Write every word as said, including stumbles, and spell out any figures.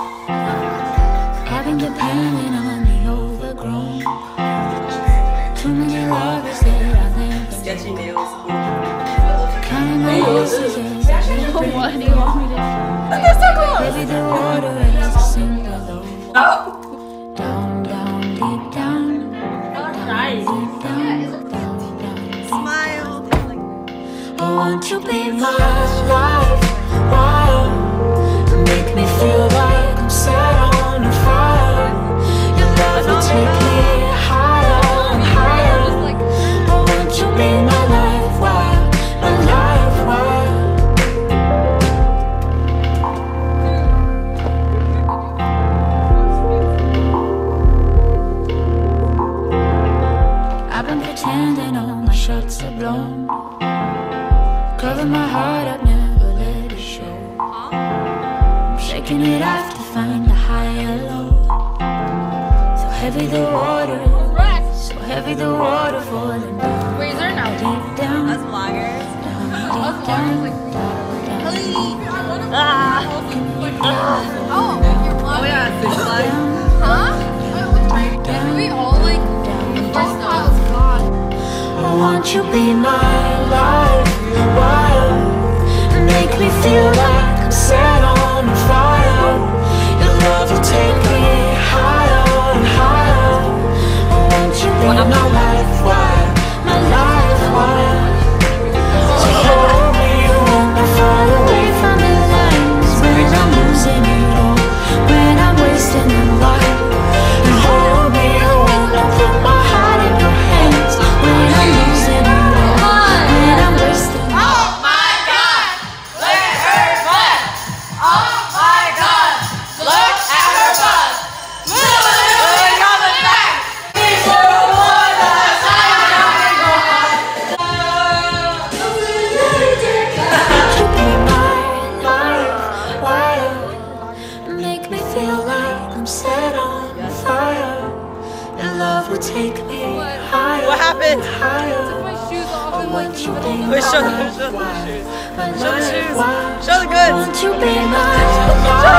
I've been depending on the overgrown. Too many lovers that I never Sketchy nails. counting my losses as I live. What do you want me to do? That's so cool. Baby, the water is a single low. Oh. Down, down, deep down. Nice. Deep down, down, down. Smile. Oh, won't you be my life? Wow. Make me feel like I'm set on fire. Your love will take me higher and higher. Oh, won't you be my life? Wow, my life, wow. I've been pretending all my shots are blown. Cover my heart up, never let it show. I'm shaking it off to find a higher low. So heavy the water, so heavy the water falling down. Wait, is there now? Deep down, Us vloggers. down, deep down, down, down. Ah. Oh, you're Oh vlogging? yeah, fish flag. Huh? Did we all like first thought was God? Oh, won't you be my life? Wow. Make me feel like I'm set on fire. Your love will take me higher and higher. Oh, won't you be my life? Why? My life, why? So hold me when I fall away from the lines, when I'm losing it all, when I'm wasting the light. And hold me when I put my heart in your hands, when I'm losing it all, when I'm wasting. Make me feel like I'm set on fire. Your love will take me higher. What happened? Higher. My shoes off and like Won't you be Wait, show my the, show the life? shoes. My Show the life. shoes. Show the goods. Won't you be my life?